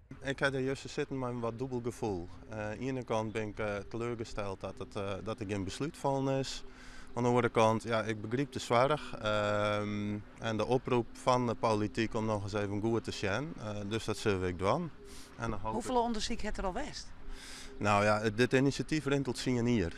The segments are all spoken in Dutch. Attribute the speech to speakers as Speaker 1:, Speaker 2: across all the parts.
Speaker 1: Ik heb er juist zitten met een wat dubbel gevoel. Aan de ene kant ben ik teleurgesteld dat er geen besluit van is. Aan de andere kant, ja, ik begrijp de zorg en de oproep van de politiek om nog eens even goed te zijn. Dus dat zullen we doen. En dan hoop ik...
Speaker 2: Hoeveel onderzoek het er al west?
Speaker 1: Nou ja, dit initiatief rent tot zien hier.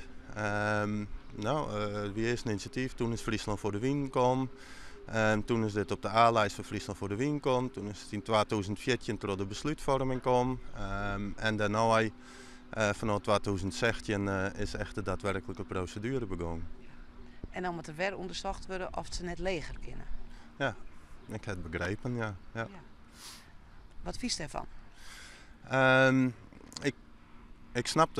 Speaker 1: Wie is een initiatief? Toen is Friesland voor de Wien gekomen. Toen is dit op de A-lijst van Friesland voor de Wien gekomen. Toen is het in 2014 tot de besluitvorming gekomen. En daarna, vanaf 2016, is echt de daadwerkelijke procedure begonnen.
Speaker 2: En dan moet er weer onderzocht worden of ze net leger kunnen.
Speaker 1: Ja, ik heb het begrepen, ja.
Speaker 2: Ja. Wat vies daarvan?
Speaker 1: Ehm, ik, ik snap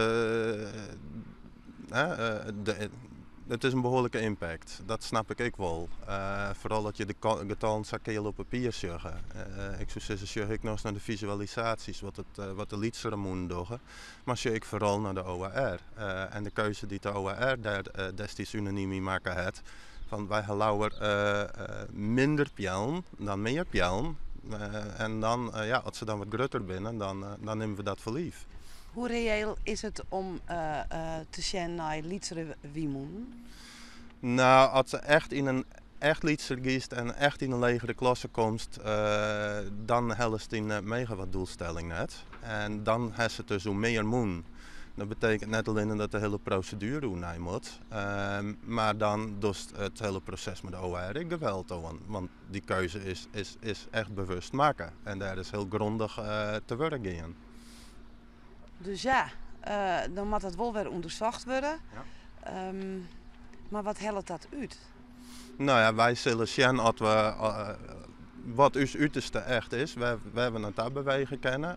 Speaker 1: het is een behoorlijke impact, dat snap ik wel. Vooral dat je de getallen zakeel op papier zegt. Ik zou zeggen, ik nog eens naar de visualisaties, wat de liederen moeten doen. Maar zie ik vooral naar de OAR. En de keuze die de OAR daar destijds unaniem in maken had. Van wij geloven minder pjellen dan meer pjellen. En dan, als ze dan wat groter binnen, dan nemen we dat voor lief.
Speaker 2: Hoe reëel is het om te zien naar Lietsere Wiemoen?
Speaker 1: Nou, als ze echt in een echt liedser kiest en echt in een legere klasse komt, dan helst in mega wat doelstelling net. En dan heeft ze dus hoe meer moen. Dat betekent net alleen dat de hele procedure hoe moet. Maar dan doet het hele proces met de OR geweld aan. Want die keuze is echt bewust maken. En daar is heel grondig te werk in.
Speaker 2: Dus ja, dan moet het wel weer onderzocht worden.
Speaker 1: Ja.
Speaker 2: Maar wat helpt dat uit?
Speaker 1: Nou ja, wij zullen zien als we, wat ons uiterste echt is. We hebben het daar bewegen kennen.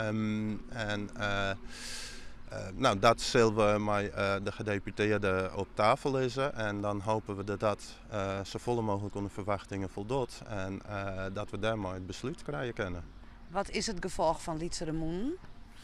Speaker 1: Nou, dat zullen we met de gedeputeerden op tafel leggen. En dan hopen we dat zo volle mogelijk onder verwachtingen voldoet. En dat we daar maar het besluit krijgen kunnen.
Speaker 2: Wat is het gevolg van Lietsere Moen?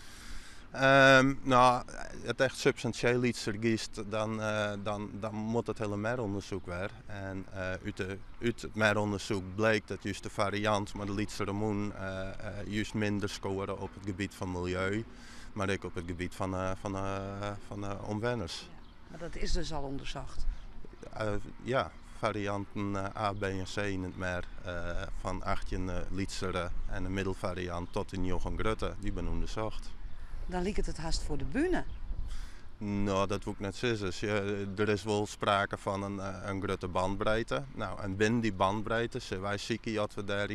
Speaker 1: Nou, het echt substantieel iets vergiest, dan moet het hele meronderzoek weer. En uit het meronderzoek bleek dat juist de variant met de Lietse Moen juist minder scoren op het gebied van milieu, maar ook op het gebied van omwoners.
Speaker 2: Ja, maar dat is dus al onderzocht.
Speaker 1: Ja, varianten A, B en C in het meer van 18 Lietsere en een middelvariant tot in Jochen Grutte, die ben onderzocht.
Speaker 2: Dan liep het haast voor de bühne.
Speaker 1: Nou, dat wil ik net zeggen. Er is wel sprake van een grote bandbreedte. Nou, en binnen die bandbreedte zijn wij zieken dat we daar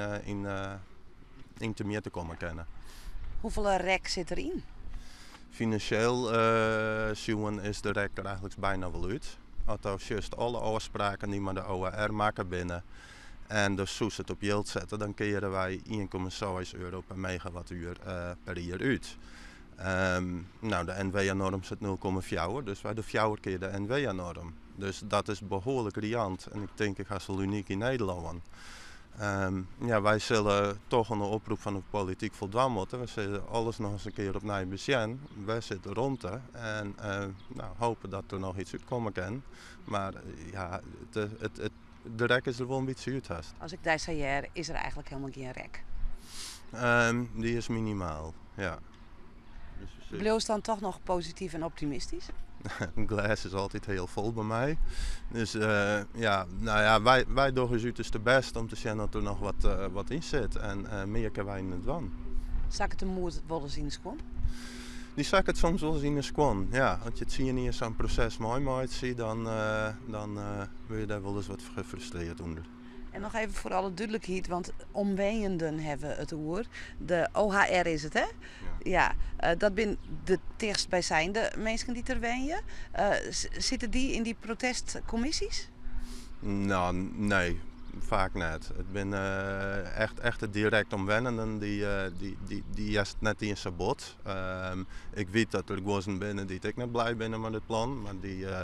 Speaker 1: in te meer te komen kennen.
Speaker 2: Hoeveel rek zit erin?
Speaker 1: Financieel zien is de rek er eigenlijk bijna wel uit. Althans, juist alle afspraken die met de OAR maken binnen. En dus zoals het op yield zetten, dan keren wij 1,6 euro per megawattuur per jaar uit. Nou, de NWA-norm zit 0,4, dus wij de 4 keer de NWA-norm. Dus dat is behoorlijk riant en ik denk ik ga zo uniek in Nederland. Ja, wij zullen toch aan de oproep van de politiek voldaan moeten. We zullen alles nog eens een keer opnieuw bezien. Wij zitten rond en nou, hopen dat er nog iets uitkomen kan. Maar ja, de rek is er wel een beetje uit.
Speaker 2: Als ik daar zei, is er eigenlijk helemaal geen rek.
Speaker 1: Die is minimaal, ja.
Speaker 2: Bleef dan toch nog positief en optimistisch?
Speaker 1: Een glas is altijd heel vol bij mij. Dus ja, nou ja, wij doen het uiterste best om te zien dat er nog wat in zit. En meer kunnen wij niet doen.
Speaker 2: Zak het de moed wel eens in de schoen?
Speaker 1: Die zak het soms wel eens in de schoen. Ja, want je het zie je niet in zo'n proces mooi uitziet, dan wil je daar wel eens wat gefrustreerd onder.
Speaker 2: En nog even voor alle duidelijkheid, want omweenenden hebben het oer. De OHR is het, hè? Ja, dat zijn de dichtstbijzijnde mensen die er wenen. Zitten die in die protestcommissies?
Speaker 1: Nou, nee, vaak niet. Het zijn echt de direct omwennenden die is net in zijn bod. Ik weet dat er gozen binnen die ik niet blij ben met het plan, maar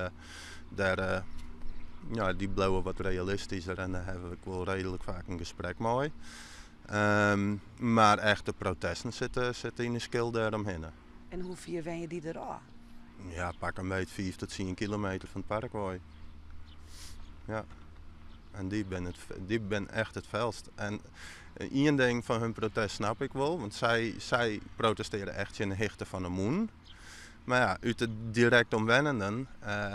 Speaker 1: die blijven wat realistischer en daar hebben we wel redelijk vaak een gesprek mee. Maar echt de protesten zitten in de skil daaromheen.
Speaker 2: En hoe ver wen je die er al?
Speaker 1: Ja, pak een beetje 5 tot 10 kilometer van het parkway. Ja. En die ben echt het felst. En één ding van hun protest snap ik wel, want zij protesteren echt in de hichte van de moon. Maar ja, uit de direct omwennenden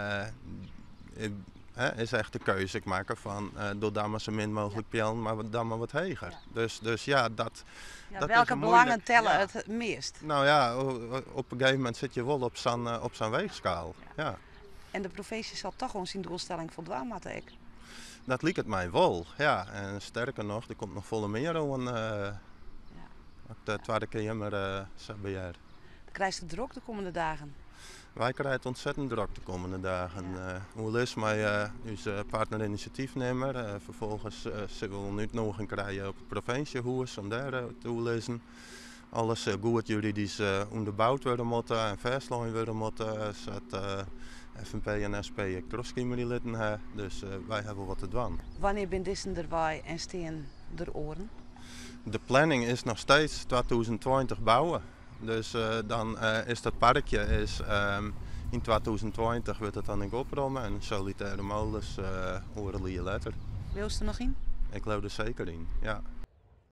Speaker 1: is echt de keuze ik maken van door dan maar zo min mogelijk pjellen, maar dan maar wat heger.
Speaker 2: Ja.
Speaker 1: Dus ja, dat
Speaker 2: welke
Speaker 1: is
Speaker 2: belangen tellen
Speaker 1: ja.
Speaker 2: het meest?
Speaker 1: Nou ja, op een gegeven moment zit je wel op zijn weegschaal. Ja.
Speaker 2: En de provincie zal toch gewoon zijn doelstelling voldaan moeten ik.
Speaker 1: Dat liep het mij wel, ja. En sterker nog, er komt nog volle meer aan de tweede keer maar beheer.
Speaker 2: Krijg je druk de komende dagen?
Speaker 1: Wij krijgen het ontzettend druk de komende dagen. Hoe is mij onze partnerinitiatiefnemer. Vervolgens zullen we een uitnodiging krijgen op het provinciehuis om daar te lezen. Alles goed juridisch onderbouwd worden moeten en vastgelegd worden moeten. Zodat FNP en SP crosskiemerlitten hebben. Dus wij hebben wat te doen.
Speaker 2: Wanneer ben dissen erbij en steen er oren?
Speaker 1: De planning is nog steeds 2020 bouwen. Dus dan is dat parkje in 2020 wordt het dan oprommen en solitaire molens horen later.
Speaker 2: Wil je er nog in?
Speaker 1: Ik geloof er zeker in, ja.